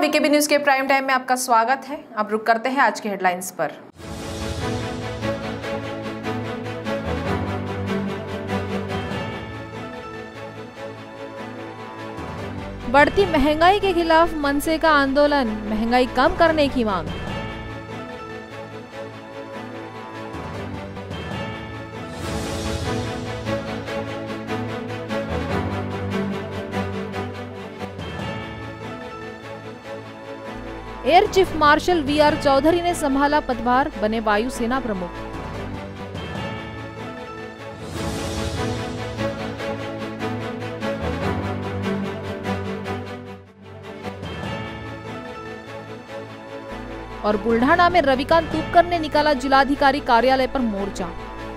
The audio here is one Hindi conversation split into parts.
बीकेबी न्यूज के प्राइम टाइम में आपका स्वागत है। अब रुक करते हैं आज के हेडलाइंस पर। बढ़ती महंगाई के खिलाफ मनसे का आंदोलन, महंगाई कम करने की मांग। Air chief marshal VR Chaudhary ने संभाला पदभार, बने वायुसेना प्रमुख। और बुल्ढाणा में रविकांत तुपकर ने निकाला जिलाधिकारी कार्यालय पर मोर्चा।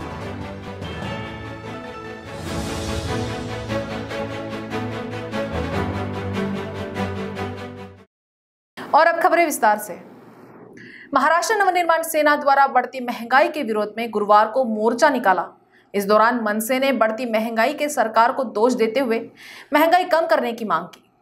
और अब खबरें विस्तार से। महाराष्ट्र नवनिर्माण सेना द्वारा बढ़ती महंगाई के विरोध में गुरुवार को मोर्चा निकाला। इस दौरान मनसे ने बढ़ती महंगाई के सरकार को दोष देते हुए महंगाई कम करने की मांग की।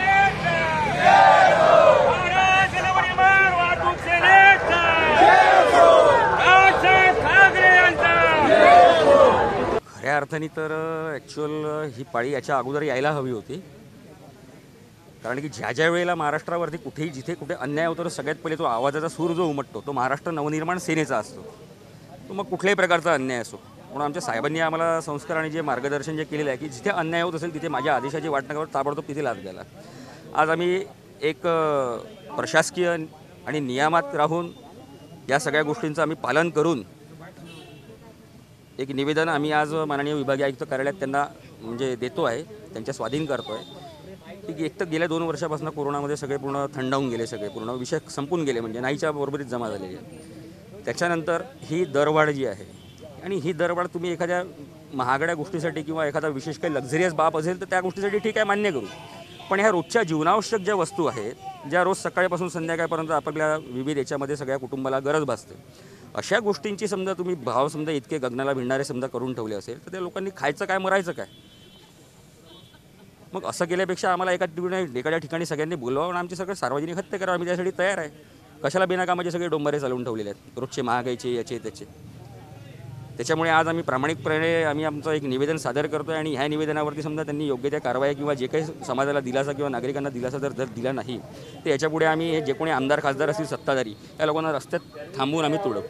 खऱ्या अर्थाने तर ॲक्च्युअल ही पाळी याच्या अगोदर यायला हवी होती, कारण की ज्या ज्या वेळेला महाराष्ट्रावरती कुठेही जिथे कुठे अन्याय होतो तर सगळ्यात पहिले तो आवाजाचा सूर जो उमटतो तो महाराष्ट्र नवनिर्माण सेनेचा असतो। तो मग कुठल्याही प्रकारचा अन्याय असो, म्हणून आमच्या साहेबांनी आम्हाला संस्कार आणि जे मार्गदर्शन जे केलेलं आहे की जिथे अन्याय होत असेल तिथे माझ्या आदेशाची वाट न करता ताबडतोब तिथे लाच घ्यायला। आज आम्ही एक प्रशासकीय आणि नियमात राहून या सगळ्या गोष्टींचं आम्ही पालन करून एक निवेदन आम्ही आज माननीय विभागीय आयुक्त कार्यालयात त्यांना म्हणजे देतो आहे, त्यांच्या स्वाधीन करतो आहे की एक तर गेल्या 2 वर्षापासून कोरोनामध्ये सगळे पूर्ण थंडावून गेले, सगळे पूर्ण विषय संपून गेले, म्हणजे नाहीच्या बरोबरीत जमा झालेले आहे। त्याच्यानंतर ही दरवाढ जी आहे आणि ही दरवाढ तुम्ही एखाद्या महागड्या गोष्टीसाठी किंवा एखादा विशेष काही लक्झरियस बाब असेल तर त्या गोष्टीसाठी ठीक आहे, मान्य करू, पण ह्या रोजच्या जीवनावश्यक ज्या वस्तू आहेत, ज्या रोज सकाळपासून संध्याकाळपर्यंत आपल्या विविध याच्यामध्ये सगळ्या कुटुंबाला गरज भासते, अशा गोष्टींची समजा तुम्ही भाव समजा इतके गगनाला भिडणारे समजा करून ठेवले असेल तर त्या लोकांनी खायचं काय, मरायचं काय? मग असं केल्यापेक्षा आम्हाला एखाद्या ठिकाणी सगळ्यांनी बोलवावं आणि आमची सगळं सार्वजनिक हत्या करावं, आम्ही त्यासाठी तयार आहे। कशाला बिनाकामाचे सगळे डोंबारे चालवून ठेवलेले आहेत रोजचे महागाईचे याचे त्याचे। त्याच्यामुळे आज आम्ही प्रामाणिकपणे आम्ही आमचं एक निवेदन सादर करतो आहे आणि ह्या निवेदनावरती समजा त्यांनी योग्य त्या कारवाई किंवा जे काही समाजाला दिलासा किंवा नागरिकांना दिलासा जर दिला नाही तर याच्यापुढे आम्ही जे कोणी आमदार खासदार असतील सत्ताधारी त्या लोकांना रस्त्यात थांबवून आम्ही तोडू।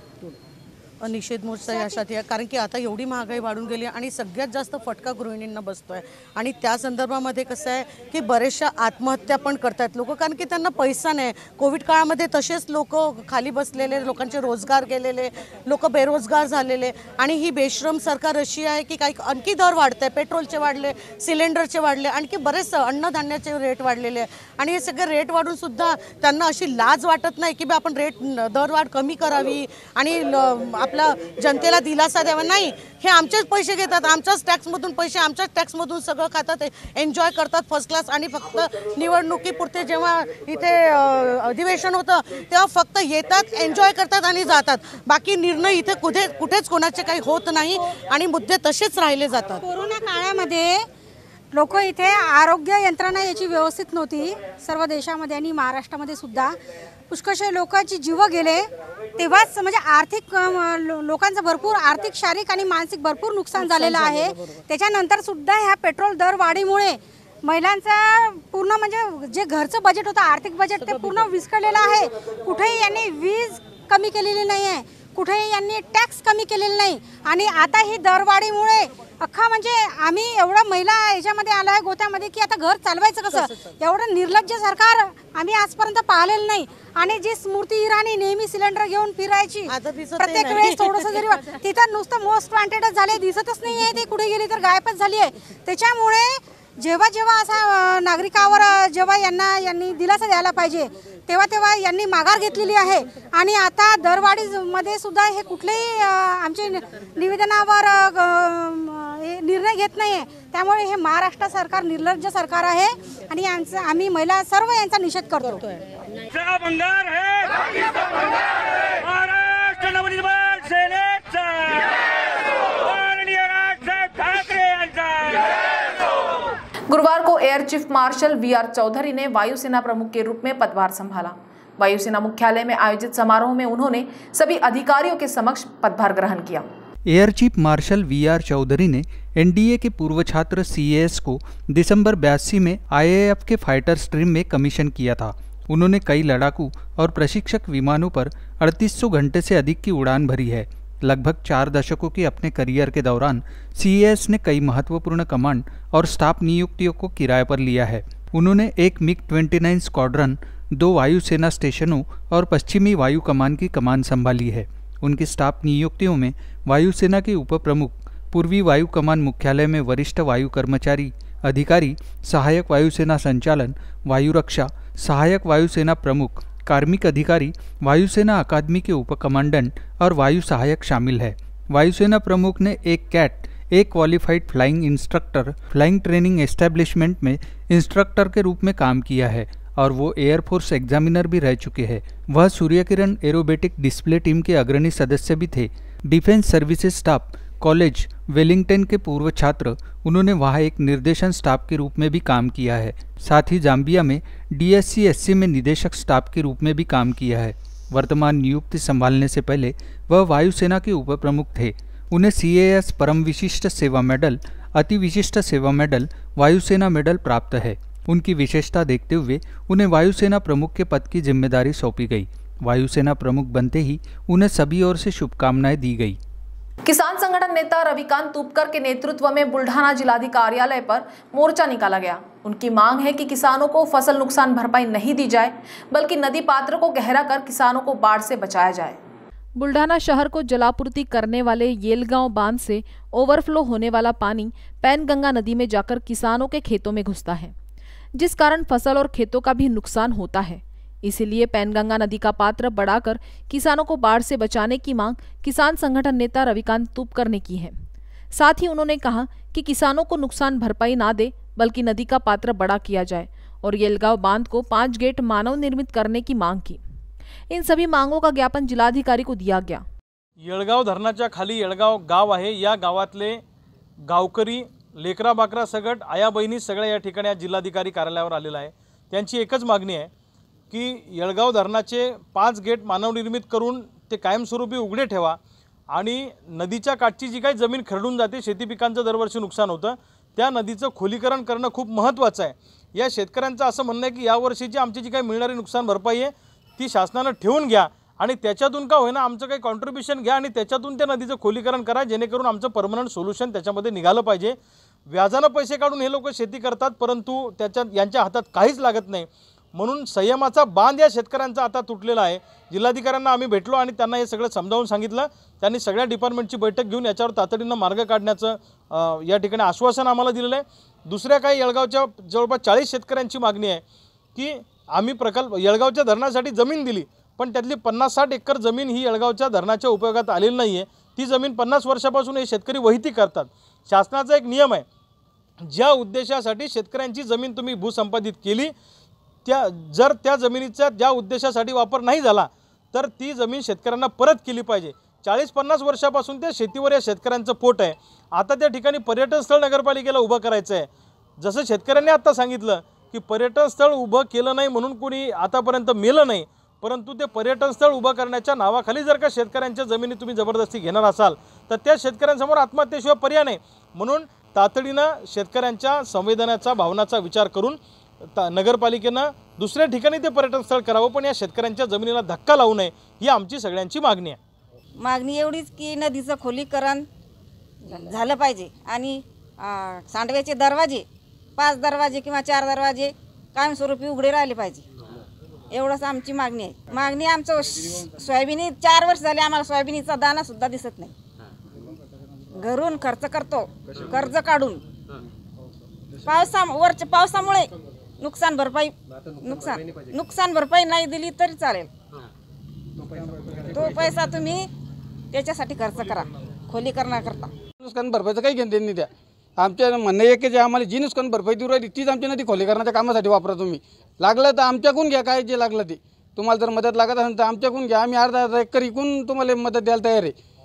निषेध मोर्चा यासाठी आहे, कारण की आता एवढी महागाई वाढून गेली आणि सगळ्यात जास्त फटका गृहिणींना बसतोय आणि त्या संदर्भामध्ये कसं आहे की बरेचशा आत्महत्या पण करतात लोक, कारण की त्यांना पैसा नाही। कोविड काळामध्ये तसेच लोक खाली बसलेले, लोकांचे रोजगार गेलेले, लोक बेरोजगार झालेले आणि ही बेश्रम सरकार अशी आहे की काही आणखी दर वाढते, पेट्रोलचे वाढले, सिलेंडरचे वाढले, आणखी बरेच अन्नधान्याचे रेट वाढलेले आणि हे सगळे रेट वाढून सुद्धा त्यांना अशी लाज वाटत नाही की बा आपण रेट दरवाढ कमी करावी आणि आपला जनतेला दिलासा द्यावा। नाही, हे आमचेच पैसे घेतात, आमच्याच टॅक्समधून पैसे, आमच्याच टॅक्समधून सगळं खातात, एन्जॉय करतात फर्स्ट क्लास आणि फक्त निवडणुकीपुरते जेव्हा इथे अधिवेशन होतं तेव्हा फक्त येतात, एन्जॉय करतात आणि जातात। बाकी निर्णय इथे कुठेच कोणाचे काही होत नाही आणि मुद्दे तसेच राहिले जातात। कोरोना काळामध्ये लोक इथे आरोग्य यंत्रणा याची व्यवस्थित नव्हती सर्व देशामध्ये आणि महाराष्ट्रामध्ये सुद्धा पुष्कळशे लोकांची जीव गेले, तेव्हाच म्हणजे आर्थिक लोकांचं भरपूर आर्थिक, शारीरिक आणि मानसिक भरपूर नुकसान झालेलं आहे। त्याच्यानंतर सुद्धा ह्या पेट्रोल दरवाढीमुळे महिलांचा पूर्ण म्हणजे जे घरचं बजेट होतं, आर्थिक बजेट, ते पूर्ण विस्कळलेलं आहे। कुठेही यांनी वीज कमी केलेली नाही आहे, कुठेही यांनी टॅक्स कमी केलेला नाही आणि आता ही दरवाढीमुळे अख्खा म्हणजे आम्ही एवढं महिला याच्यामध्ये आलो आहे गोत्यामध्ये की आता घर चालवायचं कसं, एवढं निर्लज्ज सरकार आम्ही आजपर्यंत पाहिलेलं नाही। आणि जी स्मृती इराणी नेहमी सिलेंडर घेऊन फिरायची प्रत्येक वेळेस थोडंसं जरी तिथं नुसतं मोस्ट वॉन्टेडच झाले, दिसतच नाही आहे, ते कुठे गेली तर गायबच झाली आहे। त्याच्यामुळे जेव्हा असा नागरिकावर जेव्हा यांनी दिलासा द्यायला पाहिजे तेव्हा यांनी माघार घेतलेली आहे आणि आता दरवाढीमध्ये सुद्धा हे कुठलेही आमचे निवेदनावर निर्णय घेत नाही आहे। त्यामुळे हे महाराष्ट्र सरकार निर्लज्ज सरकार आहे आणि आम्ही महिला सर्व यांचा निषेध करतो। गुरुवार को air chief marshal VR Chaudhary ने वायुसेना प्रमुख के रूप में पदभार संभाला। वायुसेना मुख्यालय में आयोजित समारोह में उन्होंने सभी अधिकारियों के समक्ष पदभार ग्रहण किया। Air chief marshal VR Chaudhary ने एनडीए के पूर्व छात्र सीएएस को दिसंबर 82 में आईएएफ के फाइटर स्ट्रीम में कमीशन किया था। उन्होंने कई लड़ाकू और प्रशिक्षक विमानों पर 3800 घंटे से अधिक की उड़ान भरी है। लगभग 4 दशकों के अपने करियर के दौरान सीएएस ने कई महत्वपूर्ण कमांड और स्टाफ नियुक्तियों को किराए पर लिया है। उन्होंने एक MiG-29 स्क्वाड्रन, 2 वायुसेना स्टेशनों और पश्चिमी वायु कमान की कमान संभाली है। उनकी स्टाफ नियुक्तियों में वायुसेना के उप प्रमुख, पूर्वी वायु कमान मुख्यालय में वरिष्ठ वायु कर्मचारी अधिकारी, सहायक वायुसेना संचालन, वायु रक्षा, सहायक वायुसेना प्रमुख, कार्मिक अधिकारी, वायुसेना अकादमी के उप कमांडेंट और वायु सहायक शामिल है। वायुसेना प्रमुख ने एक कैट, एक qualified flying instructor, flying training establishment में इंस्ट्रक्टर के रूप में काम किया है और वो एयरफोर्स एग्जामिनर भी रह चुके हैं। वह सूर्यकिरण एरोबेटिक डिस्प्ले टीम के अग्रणी सदस्य भी थे। Defence services staff college Wellington के पूर्व छात्र, उन्होंने वहाँ एक निर्देशन स्टाफ के रूप में भी काम किया है। साथ ही जाम्बिया में DSC-SC में निदेशक स्टाफ के रूप में भी काम किया है। वर्तमान नियुक्ति संभालने से पहले वह वायुसेना के उप प्रमुख थे। उन्हें CAS परम विशिष्ट सेवा मेडल, अति विशिष्ट सेवा मेडल, वायुसेना मेडल प्राप्त है। उनकी विशेषता देखते हुए उन्हें वायुसेना प्रमुख के पद की जिम्मेदारी सौंपी गई। वायुसेना प्रमुख बनते ही उन्हें सभी ओर से शुभकामनाएं दी गई। किसान संगठन नेता रविकांत तुपकर के नेतृत्व में बुल्ढाना जिलाधिकारी कार्यालय पर मोर्चा निकाला गया। उनकी मांग है कि किसानों को फसल नुकसान भरपाई नहीं दी जाए, बल्कि नदी पात्र को गहरा कर किसानों को बाढ़ से बचाया जाए। बुल्ढाना शहर को जलापूर्ति करने वाले येलगांव बांध से ओवरफ्लो होने वाला पानी पैनगंगा नदी में जाकर किसानों के खेतों में घुसता है, जिस कारण फसल और खेतों का भी नुकसान होता है। इसीलिए पैनगंगा नदी का पात्र बढ़ाकर किसानों को बाढ़ से बचाने की मांग किसान संगठन नेता रविकांत तुपकर ने की है। साथ ही उन्होंने कहा कि किसानों को नुकसान भरपाई ना दे, बल्कि नदी का पात्र बड़ा किया जाए और येलगांव बांध को 5 गेट मानव निर्मित करने की मांग की। इन सभी मांगों का ज्ञापन जिलाधिकारी को दिया गया। येळगाव धरणाच्या खाली येळगाव गाव आहे। या गावातले गावकरी, लेकरा बाकरा सगट, आया बहिणी सगळ्या या ठिकाणी जिल्हाधिकारी कार्यालयावर आलेला आहे। त्यांची एकच मागणी आहे की येळगाव धरणाचे 5 गेट मानवनिर्मित करून ते कायमस्वरूपी उघडे ठेवा आणि नदीच्या काठची जी काही जमीन खरडून जाते, शेती पिकांचं दरवर्षी नुकसान होतं, त्या नदीचं खोलीकरण करणं खूप महत्त्वाचं आहे। या शेतकऱ्यांचं असं म्हणणं आहे की यावर्षीची आमची जी काही मिळणारी नुकसान भरपाई आहे ती शासनानं ठेवून घ्या आणि त्याच्यातून का होईना आमचं काही कॉन्ट्रिब्युशन घ्या आणि त्याच्यातून त्या नदीचं खोलीकरण करा, जेणेकरून आमचं परमनंट सोल्युशन त्याच्यामध्ये निघालं पाहिजे। व्याजानं पैसे काढून हे लोक शेती करतात, परंतु त्याच्यात यांच्या हातात काहीच लागत नाही। म्हणून संयमाचा बांध या शेतकऱ्यांचा आता तुटलेला आहे। जिल्हाधिकाऱ्यांना आम्ही भेटलो आणि त्यांना हे सगळं समजावून सांगितलं। त्यांनी सगळ्या डिपार्टमेंटची बैठक घेऊन याच्यावर तातडीनं मार्ग काढण्याचं या ठिकाणी आश्वासन आम्हाला दिलेलं आहे। दुसऱ्या काही येळगावच्या जवळपास 40 शेतकऱ्यांची मागणी आहे की आम्ही प्रकल्प येळगावच्या धरणासाठी जमीन दिली, पण त्यातली 50-60 एकर जमीन ही येळगावच्या धरणाच्या उपयोगात आलेली नाही आहे। ती जमीन 50 वर्षापासून हे शेतकरी वहिती करतात। शासनाचा एक नियम आहे, ज्या उद्देशासाठी शेतकऱ्यांची जमीन तुम्ही भूसंपादित केली, जर त्या जमिनीचा ज्या उद्देशासाठी वापर नाही झाला तर ती जमीन शेतकऱ्यांना परत केली पाहिजे। 40-50 वर्षापासून त्या शेतीवर या शेतकऱ्यांचं पोट आहे। आता त्या ठिकाणी पर्यटन स्थळ नगरपालिकेला उभं करायचं आहे। जसं शेतकऱ्यांनी आता सांगितलं की पर्यटन स्थळ उभं केलं नाही म्हणून कोणी आतापर्यंत मेलं नाही, परंतु ते पर्यटन स्थळ उभं करण्याच्या नावाखाली जर का शेतकऱ्यांच्या जमिनी तुम्ही जबरदस्ती घेणार असाल तर त्या शेतकऱ्यांसमोर आत्महत्येशिवाय पर्याय नाही। म्हणून तातडीनं शेतकऱ्यांच्या संवेदनाचा, भावनाचा विचार करून नगरपालिकेनं दुसऱ्या ठिकाणी ते पर्यटन स्थळ करावं, पण या शेतकऱ्यांच्या जमिनीला धक्का लावू नये, ही आमची सगळ्यांची मागणी आहे। मागणी एवढीच की नदीचं खोलीकरण झालं पाहिजे आणि सांडव्याचे दरवाजे 5 दरवाजे किंवा 4 दरवाजे कायमस्वरूपी उघडे राहिले पाहिजे, एवढंच आमची मागणी आहे। मागणी आमचं सोयाबीन 4 वर्ष झाले आम्हाला सोयाबीनचा दाना सुद्धा दिसत नाही। घरून खर्च करतो कर्ज काढून, पावसामुळे नुकसान भरपाई नाही दिली तरी चालेल। तो पैसा तुम्ही त्याच्यासाठी खर्च करा, खोलीकरणाकरता। नुकसान भरपाईचं काही घेणं देणं नाही द्या। आमच्या म्हणणं आहे की जे आम्हाला जी नुकसान भरपाई देऊ राहिली तीच आमच्या नदी खोलीकरणाच्या कामासाठी वापरा। तुम्ही लागलं तर आमच्याकडून घ्या, काय जे लागलं ते। तुम्हाला जर मदत लागत असेल तर आमच्याकडून घ्या, आम्ही अर्धा एकर इकून तुम्हाला मदत द्यायला तयार आहे।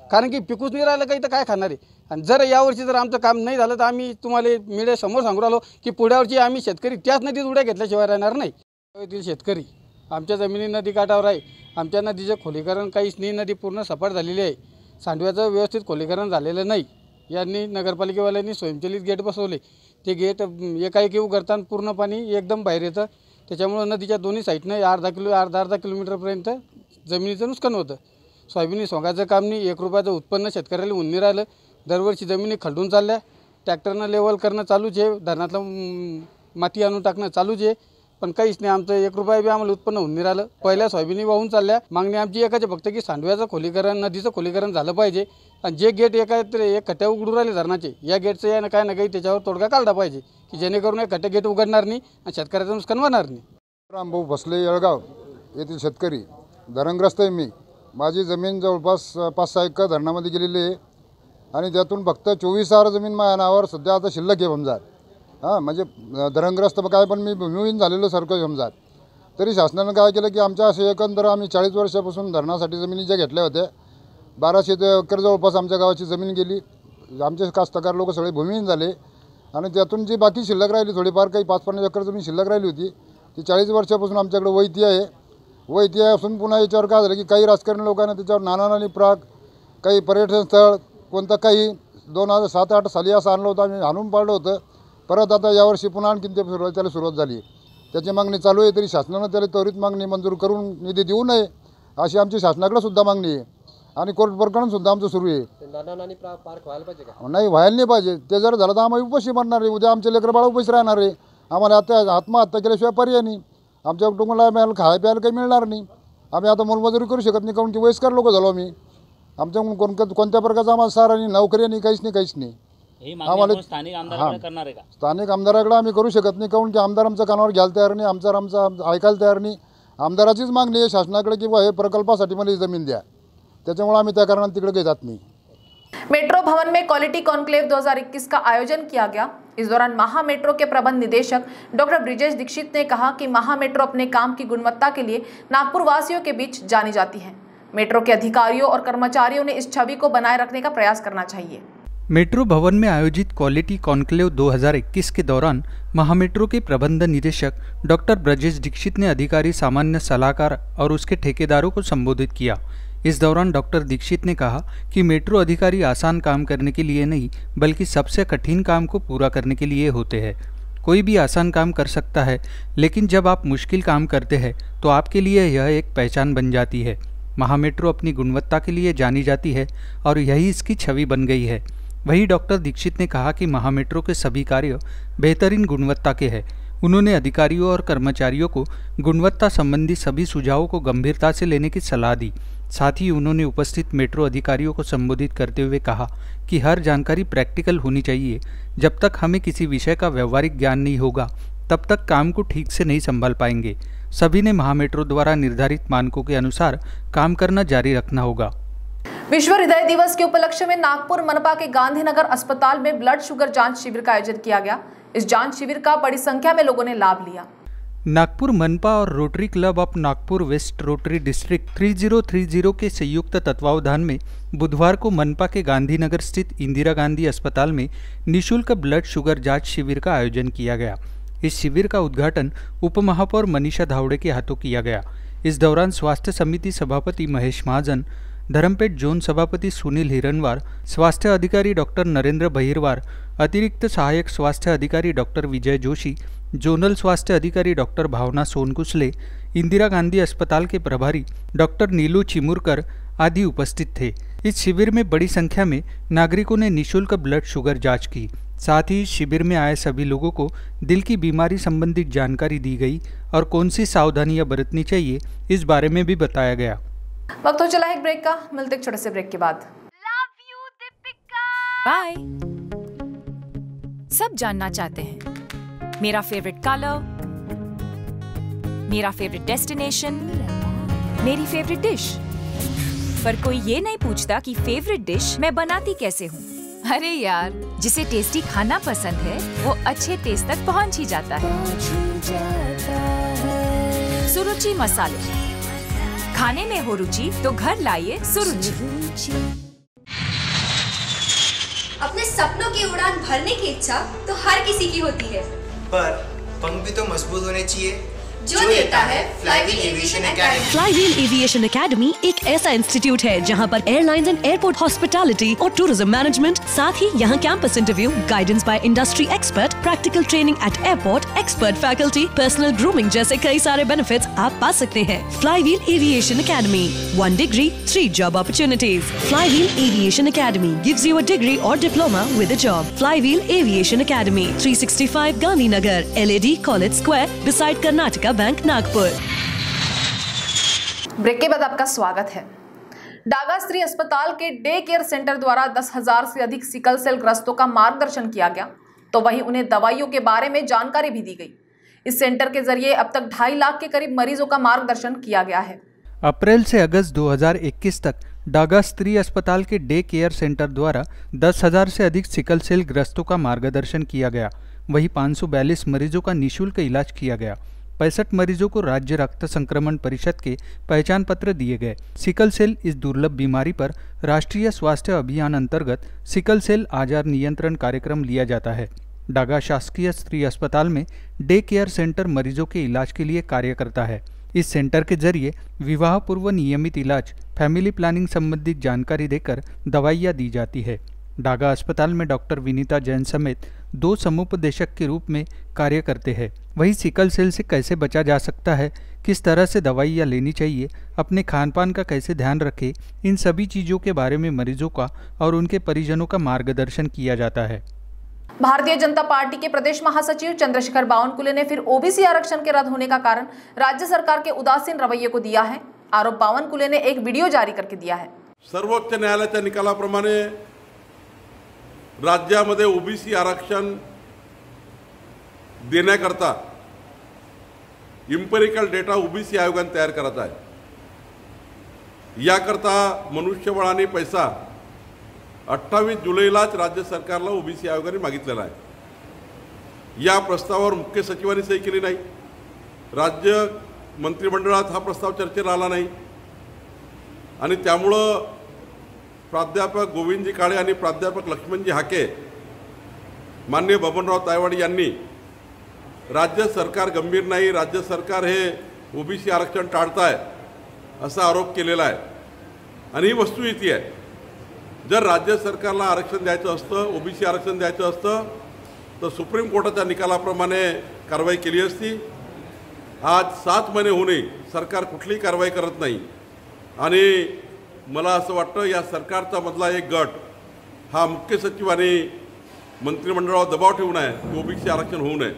कारण की पिकूच नाही राहिलं काही तर काय खाणार आहे. आणि जर यावर्षी जर आमचं काम नाही झालं तर आम्ही तुम्हाला मीडियासमोर सांगू राहिलो की पुढच्या वर्षी आम्ही शेतकरी त्याच नदीत उड्या घेतल्याशिवाय राहणार नाही. येथील शेतकरी आमच्या जमिनी नदीकाठावर आहे. आमच्या नदीचं खोलीकरण काहीच नाही. नदी पूर्ण सपाट झालेली आहे. सांडव्याचं व्यवस्थित खोलीकरण झालेलं नाही. यांनी नगरपालिकेवाल्यांनी स्वयंचलित गेट बसवले. ते गेट एकाएकी उघडताना पूर्ण पाणी एकदम बाहेर येतं. त्याच्यामुळं नदीच्या दोन्ही साईडनं अर्धा किलोमीटरपर्यंत जमिनीचं नुकसान होतं. सोयाबीन सोंगाचं काम नाही. 1 रुपयाचं उत्पन्न शेतकऱ्याला होऊन नाही राहिलं. दरवर्षी जमिनी खड्डून चालल्या. ट्रॅक्टरनं लेवल करणं चालूच आहे. धरणातलं माती आणून टाकणं चालूच आहे. पण काहीच नाही. आमचं 1 रुपया बी आम्हाला उत्पन्न होऊन नाही राहिलं. पहिल्या सोयाबीनी वाहून चालल्या. मागणी आमची एकच आहे फक्त की सांडव्याचं खोलीकरण नदीचं खोलीकरण झालं पाहिजे. आणि जे गेट एक खड्ड्या उघडून राहिले धरणाचे या गेटचं या काय ना काही त्याच्यावर तोडगा काढला पाहिजे की जेणेकरून हे खड्डे गेट उघडणार नाही आणि शेतकऱ्याचं नुकसान होणार नाही. रामभाऊ भोसले येळगाव येथील शेतकरी धरणग्रस्त आहे मी. माझी जमीन जवळपास 5-6 एकर धरणामध्ये गेलेली आहे आणि त्यातून फक्त 24,000 जमीन माझ्या नावावर सध्या आता शिल्लक आहे समजा. म्हणजे धरणग्रस्त काय पण मी भूमिहीन झालेलो सारखं समजा. तरी शासनानं काय केलं की आमच्या असे एकंदर आम्ही 40 वर्षापासून धरणासाठी जमिनी ज्या घेतल्या होत्या 1200 एकर जवळपास आमच्या गावाची जमीन गेली. आमचे कास्तकार लोक सगळे भूमिहीन झाले आणि त्यातून जी बाकी शिल्लक राहिली थोडीफार काही 5-50 एकर जमीन शिल्लक राहिली होती ती 40 वर्षापासून आमच्याकडे वैती आहे. वैती असून पुन्हा याच्यावर काय झालं की काही राजकारणी लोकांना त्याच्यावर नाना प्राग काही पर्यटन स्थळ कोणतं काही 2007-8 साली असं आणलं होतं. आम्ही आणून पाडलं होतं. परत आता यावर्षी पुन्हा आणखीन त्याला सुरुवात झाली. त्याची मागणी चालू आहे. तरी शासनानं त्याला त्वरित मागणी मंजूर करून निधी देऊ नये अशी आमची शासनाकडे सुद्धा मागणी आहे. आणि कोर्ट प्रकरण सुद्धा आमचं सुरू आहे. नाही व्हायला नाही पाहिजे. ते जर झालं तर आम्ही उपाशी मारणार आहे. उद्या आमचे लेकरं बाळ उपाशी राहणार आहे. आम्हाला आता आत्महत्या केल्याशिवाय पर्याय नाही. आमच्या कुटुंबाला आम्हाला खायला प्यायला काही मिळणार नाही. आम्ही आता मोलमजुरी करू शकत नाही कारण की वयस्कर लोक झालो आम्ही. आमच्याकडून कोणत्या प्रकारचा आम्हाला सारा नाही नोकरी नाही काहीच नाही. आम्हाला स्थानिक आमदाराकडे आम्ही करू शकत नाही कारण की आमदार आमच्या कानावर घ्यायला तयार नाही. आमचं ऐकायला तयार नाही. आमदाराचीच मागणी आहे शासनाकडे की हे प्रकल्पासाठी मला जमीन द्या. त्याच्यामुळे आम्ही त्या कारणाने तिकडे जात नाही. मेट्रो भवन में क्वालिटी कॉन्क्लेव 2021 का आयोजन किया गया। इस दौरान महामेट्रो के प्रबंध निदेशक डॉक्टर ब्रिजेश दीक्षित ने कहा कि महामेट्रो अपने काम की गुणवत्ता के लिए नागपुर वासियों के बीच जानी जाती है। मेट्रो के अधिकारियों और कर्मचारियों ने इस छवि को बनाए रखने का प्रयास करना चाहिए। मेट्रो भवन में आयोजित क्वालिटी कॉन्क्लेव 2021 के दौरान महामेट्रो के प्रबंध निदेशक डॉक्टर ब्रजेश दीक्षित ने अधिकारी, सामान्य सलाहकार और उसके ठेकेदारों को संबोधित किया। इस दौरान डॉक्टर दीक्षित ने कहा कि मेट्रो अधिकारी आसान काम करने के लिए नहीं बल्कि सबसे कठिन काम को पूरा करने के लिए होते हैं। कोई भी आसान काम कर सकता है, लेकिन जब आप मुश्किल काम करते हैं तो आपके लिए यह एक पहचान बन जाती है। महामेट्रो अपनी गुणवत्ता के लिए जानी जाती है और यही इसकी छवि बन गई है। वहीं डॉक्टर दीक्षित ने कहा कि महामेट्रो के सभी कार्य बेहतरीन गुणवत्ता के हैं। उन्होंने अधिकारियों और कर्मचारियों को गुणवत्ता संबंधी सभी सुझावों को गंभीरता से लेने की सलाह दी। साथ ही उन्होंने उपस्थित मेट्रो अधिकारियों को संबोधित करते हुए कहा कि हर जानकारी प्रैक्टिकल होनी चाहिए। जब तक हमें किसी विषय का व्यवहारिक ज्ञान नहीं होगा तब तक काम को ठीक से नहीं संभाल पाएंगे। सभी ने महामेट्रो द्वारा निर्धारित मानकों के अनुसार काम करना जारी रखना होगा। विश्व हृदय दिवस के उपलक्ष्य में नागपुर मनपा के गांधीनगर अस्पताल में ब्लड शुगर जांच शिविर का आयोजन किया गया। इस जांच शिविर का बड़ी संख्या में लोगों ने लाभ लिया। नागपुर मनपा और rotary club of Nagpur west rotary district 3030 के संयुक्त तत्वावधान में बुधवार को मनपा के गांधीनगर स्थित इंदिरा गांधी अस्पताल में निःशुल्क ब्लड शुगर जांच शिविर का आयोजन किया गया। इस शिविर का उद्घाटन उप महापौर मनीषा धावड़े के हाथों किया गया। इस दौरान स्वास्थ्य समिति सभापति महेश महाजन, धर्मपेट जोन सभापति सुनील हिरनवार, स्वास्थ्य अधिकारी डॉक्टर नरेंद्र बहिरवार, अतिरिक्त सहायक स्वास्थ्य अधिकारी डॉक्टर विजय जोशी, जोनल स्वास्थ्य अधिकारी डॉक्टर भावना सोनकुसले, इंदिरा गांधी अस्पताल के प्रभारी डॉक्टर नीलू चिमुरकर आदि उपस्थित थे। इस शिविर में बड़ी संख्या में नागरिकों ने निःशुल्क ब्लड शुगर जांच की। साथ ही शिविर में आए सभी लोगों को दिल की बीमारी संबंधित जानकारी दी गई और कौन सी सावधानियां बरतनी चाहिए इस बारे में भी बताया गया। वक्त हो चला है एक ब्रेक का, मिलते एक छोटे से ब्रेक के बाद। बाय। सब जानना चाहते हैं मेरा फेवरेट कलर, मेरा फेवरेट डेस्टिनेशन, मेरी फेवरेट डिश, पर कोई ये नहीं पूछता कि फेवरेट डिश मैं बनाती कैसे हूँ। अरे यार, जिसे टेस्टी खाना पसंद है वो अच्छे टेस्ट तक पहुँच ही जाता है। सुरुचि मसाले, खाने में हो रुचि तो घर लाइए सुरुचि। अपने सपनों की उड़ान भरने की इच्छा तो हर किसी की होती है, पर पंख भी तो मजबूत होने चाहिए जो देता है flywheel aviation academy. Flywheel aviation academy एक ऐसा इंस्टीट्यूट है जहां पर एयरलाइंस एंड एयरपोर्ट हॉस्पिटैलिटी और टूरिज्म मैनेजमेंट, साथ ही यहां campus interview, guidance by industry expert, practical training at airport, expert faculty, personal grooming जैसे कई सारे बेनिफिट्स आप पा सकते हैं। Flywheel aviation academy, 1 degree, 3 job opportunities. Flywheel Aviation Academy gives you a degree or diploma with a job. Flywheel Aviation Academy, 365 Gandhinagar, LAD College Square, beside Karnataka bank Nagpur. Break के बाद आपका स्वागत है। डागा स्त्री अस्पताल के डे केयर सेंटर द्वारा 10,000 से अधिक सिकल सेल ग्रस्तों का मार्गदर्शन किया गया, तो वहीं उन्हें दवाइयों के बारे में जानकारी भी दी गई। इस सेंटर के जरिए अब तक 2.5 लाख के करीब मरीजों का मार्गदर्शन किया गया है। अप्रैल से अगस्त 2021 तक डागा स्त्री अस्पताल के डे केयर सेंटर द्वारा 10,000 से अधिक सिकल सेल ग्रस्तों का मार्गदर्शन किया गया। वहीं 542 मरीजों का निःशुल्क इलाज किया गया। 65 मरीजों को राज्य रक्त संक्रमण परिषद के पहचान पत्र दिए गए। सिकल सेल इस दुर्लभ बीमारी पर राष्ट्रीय स्वास्थ्य अभियान अंतर्गत सिकल सेल आजार नियंत्रण कार्यक्रम लिया जाता है। डागा शासकीय स्त्री अस्पताल में डे केयर सेंटर मरीजों के इलाज के लिए कार्य करता है। इस सेंटर के जरिए विवाह पूर्व नियमित इलाज, फैमिली प्लानिंग संबंधित जानकारी देकर दवाइयाँ दी जाती है। डागा अस्पताल में डॉक्टर विनीता जैन समेत 2 समुपदेशक के रूप में कार्य करते हैं। वहीं सिकल सेल से कैसे बचा जा सकता है, किस तरह से दवाइयाँ लेनी चाहिए, अपने खान पान का कैसे ध्यान रखें, इन सभी चीज़ों के बारे में मरीजों का और उनके परिजनों का मार्गदर्शन किया जाता है। भारतीय जनता पार्टी के प्रदेश महासचिव चंद्रशेखर बावनकुले ने फिर ओबीसी आरक्षण के रद्द होने का कारण राज्य सरकार के उदासीन रवैये को दिया है। आरोप बावनकुले ने एक वीडियो जारी करके दिया है। सर्वोच्च न्यायालयाच्या निकालाप्रमाणे राज्यामध्ये ओबीसी आरक्षण देण्याकरता इम्पेरिकल डेटा ओबीसी आयोगाने तयार करायचा आहे। याकरता मनुष्यबळ आणि पैसा 28 जुलैलाच राज्य सरकारला ओबीसी आयोगाने मागितलेला आहे। या प्रस्तावावर मुख्य सचिवांनी सही केली नाही। राज्य मंत्रिमंडळात हा प्रस्ताव चर्चेला आला नाही आणि त्यामुळं प्राध्यापक गोविंदजी काळे आणि प्राध्यापक लक्ष्मणजी हाके, माननीय बबनराव तायवाडे यांनी राज्य सरकार गंभीर नाही, राज्य सरकार हे ओबीसी आरक्षण टाळताय असा आरोप केलेला आहे। आणि ही वस्तुस्थिती आहे। जर राज्य सरकारला आरक्षण द्यायचं असतं, ओबीसी आरक्षण द्यायचं असतं, तर सुप्रीम कोर्टाच्या निकालाप्रमाणे कारवाई केली असती। आज 7 महिने होऊनही सरकार कुठलीही कारवाई करत नाही आणि मला असं वाटतं या सरकारचा मधला एक गट हा मुख्य सचिवांनी मंत्रिमंडळावर दबाव ठेवून आहे की ओबीसी आरक्षण होऊ नये।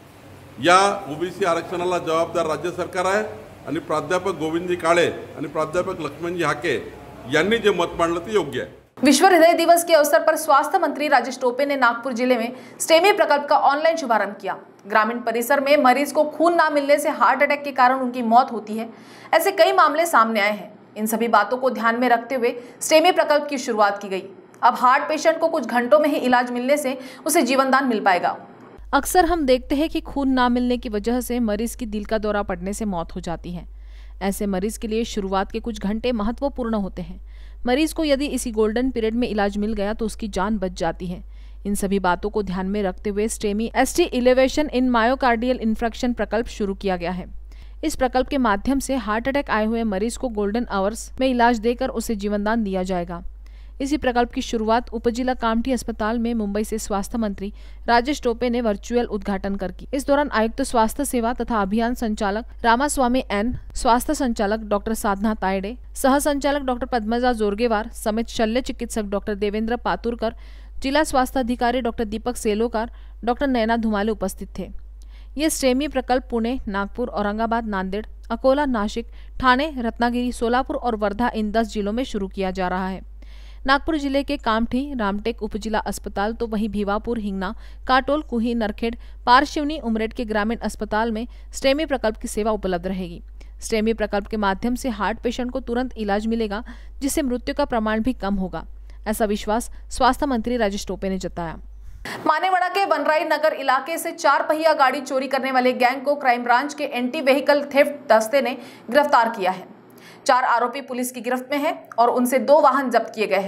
या ओबीसी आरक्षणाला जबाबदार राज्य सरकार आहे आणि प्राध्यापक गोविंदजी काळे आणि प्राध्यापक लक्ष्मणजी हाके यांनी जे मत मांडलं ते योग्य आहे। विश्व हृदय दिवस के अवसर पर स्वास्थ्य मंत्री राजेश टोपे ने नागपुर जिले में स्टेमी प्रकल्प का ऑनलाइन शुभारंभ किया। ग्रामीण परिसर में मरीज को खून ना मिलने से हार्ट अटैक के कारण उनकी मौत होती है। ऐसे कई मामले सामने आए हैं। इन सभी बातों को ध्यान में रखते हुए स्टेमी प्रकल्प की शुरुआत की गई। अब हार्ट पेशेंट को कुछ घंटों में ही इलाज मिलने से उसे जीवनदान मिल पाएगा। अक्सर हम देखते हैं कि खून ना मिलने की वजह से मरीज की दिल का दौरा पड़ने से मौत हो जाती है। ऐसे मरीज के लिए शुरुआत के कुछ घंटे महत्वपूर्ण होते हैं। मरीज को यदि इसी गोल्डन पीरियड में इलाज मिल गया तो उसकी जान बच जाती है। इन सभी बातों को ध्यान में रखते हुए STEMI ST elevation in myocardial infarction प्रकल्प शुरू किया गया है। इस प्रकल्प के माध्यम से हार्ट अटैक आए हुए मरीज को गोल्डन आवर्स में इलाज देकर उसे जीवनदान दिया जाएगा। इसी प्रकल्प की शुरुआत उपजिला कामठी अस्पताल में मुंबई से स्वास्थ्य मंत्री राजेश टोपे ने वर्चुअल उद्घाटन कर की। इस दौरान आयुक्त स्वास्थ्य सेवा तथा अभियान संचालक रामास्वामी N, स्वास्थ्य संचालक डॉक्टर साधना तायडे, सह संचालक डॉक्टर पद्मजा जोरगेवार समेत शल्य चिकित्सक डॉक्टर देवेंद्र पातुरकर, जिला स्वास्थ्य अधिकारी डॉक्टर दीपक सेलोकार, डॉक्टर नैना धुमाले उपस्थित थे। ये स्टेमी प्रकल्प पुणे, नागपुर, औरंगाबाद, नांदेड़, अकोला, नासिक, ठाणे, रत्नागिरी, सोलापुर और वर्धा इन 10 जिलों में शुरू किया जा रहा है। नागपुर जिले के कामठी, रामटेक उपजिला अस्पताल तो वहीं भिवापुर, हिंगना, काटोल, कुही, नरखेड़, पारशिवनी, उमरेड के ग्रामीण अस्पताल में स्टेमी प्रकल्प की सेवा उपलब्ध रहेगी। स्टेमी प्रकल्प के माध्यम से हार्ट पेशेंट को तुरंत इलाज मिलेगा, जिससे मृत्यु का प्रमाण भी कम होगा, ऐसा विश्वास स्वास्थ्य मंत्री राजेश टोपे ने जताया। मानेवाड़ा के बनराई नगर इलाके से 4 पहिया गाड़ी चोरी करने वाले गैंग को क्राइम ब्रांच के एंटी व्हीकल थेफ्ट दस्ते ने गिरफ्तार किया है। 4 आरोपी पुलिस की गिरफ्त में हैं और उनसे 2 वाहन जब्त किए गए हैं।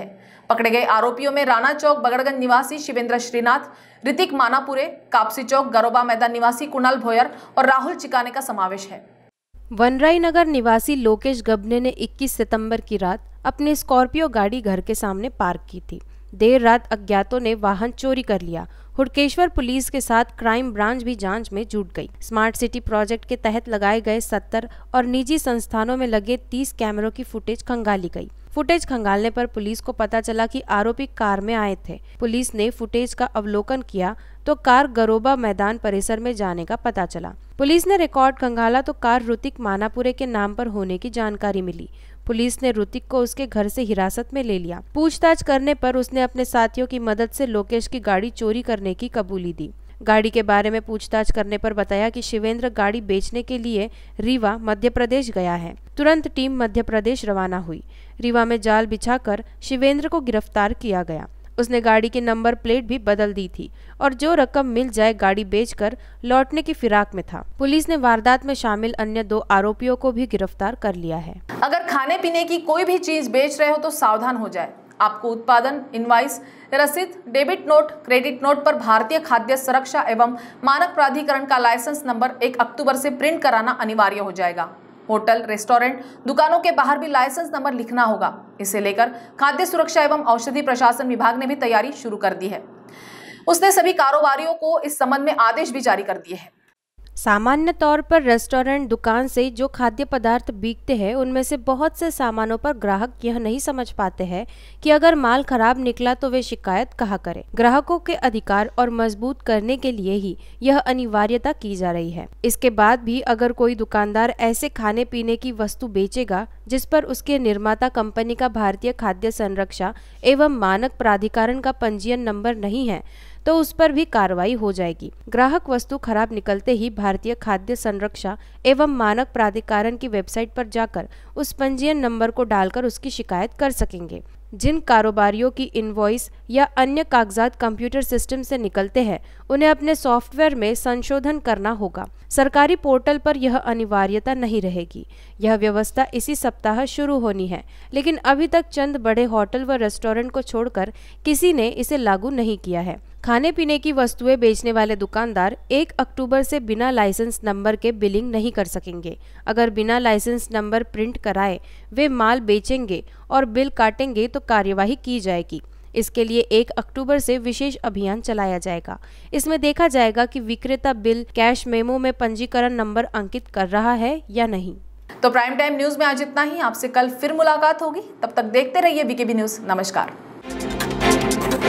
पकड़े गए आरोपियों में राणा चौक बगड़गंज निवासी शिवेंद्र श्रीनाथ, ऋतिक मानापुरे, कापसी चौक गरोबा मैदान निवासी कुणाल भोयर और राहुल चिकाने का समावेश है। वनराई नगर निवासी लोकेश गबने ने 21 सितंबर की रात अपनी स्कॉर्पियो गाड़ी घर के सामने पार्क की थी। देर रात अज्ञातों ने वाहन चोरी कर लिया। हुडकेश्वर पुलिस के साथ क्राइम ब्रांच भी जांच में जुट गई। स्मार्ट सिटी प्रोजेक्ट के तहत लगाए गए 70 और निजी संस्थानों में लगे 30 कैमरों की फुटेज खंगाली गई। फुटेज खंगालने पर पुलिस को पता चला कि आरोपी कार में आए थे। पुलिस ने फुटेज का अवलोकन किया तो कार गरोबा मैदान परिसर में जाने का पता चला। पुलिस ने रिकॉर्ड खंगाला तो कार ऋतिक मानापुरे के नाम पर होने की जानकारी मिली। पुलिस ने ऋतिक को उसके घर से हिरासत में ले लिया। पूछताछ करने पर उसने अपने साथियों की मदद से लोकेश की गाड़ी चोरी करने की कबूली दी। गाड़ी के बारे में पूछताछ करने पर बताया कि शिवेंद्र गाड़ी बेचने के लिए रीवा मध्य प्रदेश गया है। तुरंत टीम मध्य प्रदेश रवाना हुई। रीवा में जाल बिछाकर शिवेंद्र को गिरफ्तार किया गया। उसने गाड़ी की नंबर प्लेट भी बदल दी थी और जो रकम मिल जाए गाड़ी बेचकर लौटने की फिराक में था। पुलिस ने वारदात में शामिल अन्य 2 आरोपियों को भी गिरफ्तार कर लिया है। अगर खाने पीने की कोई भी चीज बेच रहे हो तो सावधान हो जाए। आपको उत्पादन, इनवाइस, रसीद, डेबिट नोट, क्रेडिट नोट पर भारतीय खाद्य सुरक्षा एवं मानक प्राधिकरण का लाइसेंस नंबर 1 अक्टूबर से प्रिंट कराना अनिवार्य हो जाएगा। होटल, रेस्टोरेंट, दुकानों के बाहर भी लाइसेंस नंबर लिखना होगा। इसे लेकर खाद्य सुरक्षा एवं औषधि प्रशासन विभाग ने भी तैयारी शुरू कर दी है। उसने सभी कारोबारियों को इस संबंध में आदेश भी जारी कर दिए हैं। सामान्य तौर पर रेस्टोरेंट दुकान से जो खाद्य पदार्थ बिकते हैं उनमें से बहुत से सामानों पर ग्राहक यह नहीं समझ पाते हैं कि अगर माल खराब निकला तो वे शिकायत कहाँ करें। ग्राहकों के अधिकार और मजबूत करने के लिए ही यह अनिवार्यता की जा रही है। इसके बाद भी अगर कोई दुकानदार ऐसे खाने पीने की वस्तु बेचेगा जिस पर उसके निर्माता कंपनी का भारतीय खाद्य संरक्षा एवं मानक प्राधिकरण का पंजीयन नंबर नहीं है तो उस पर भी कार्रवाई हो जाएगी। ग्राहक वस्तु खराब निकलते ही भारतीय खाद्य संरक्षा एवं मानक प्राधिकरण की वेबसाइट पर जाकर उस पंजीयन नंबर को डालकर उसकी शिकायत कर सकेंगे। जिन कारोबारियों की इनवॉइस या अन्य कागजात कंप्यूटर सिस्टम से निकलते हैं उन्हें अपने सॉफ्टवेयर में संशोधन करना होगा। सरकारी पोर्टल पर यह अनिवार्यता नहीं रहेगी। यह व्यवस्था इसी सप्ताह शुरू होनी है, लेकिन अभी तक चंद बड़े होटल व रेस्टोरेंट को छोड़कर किसी ने इसे लागू नहीं किया है। खाने पीने की वस्तुएं बेचने वाले दुकानदार 1 अक्टूबर से बिना लाइसेंस नंबर के बिलिंग नहीं कर सकेंगे। अगर बिना लाइसेंस नंबर प्रिंट कराए वे माल बेचेंगे और बिल काटेंगे तो कार्यवाही की जाएगी। इसके लिए 1 अक्टूबर से विशेष अभियान चलाया जाएगा। इसमें देखा जाएगा कि विक्रेता बिल कैश मेमो में पंजीकरण नंबर अंकित कर रहा है या नहीं। तो प्राइम टाइम न्यूज में आज इतना ही। आपसे कल फिर मुलाकात होगी। तब तक देखते रहिए बीकेबी न्यूज। नमस्कार।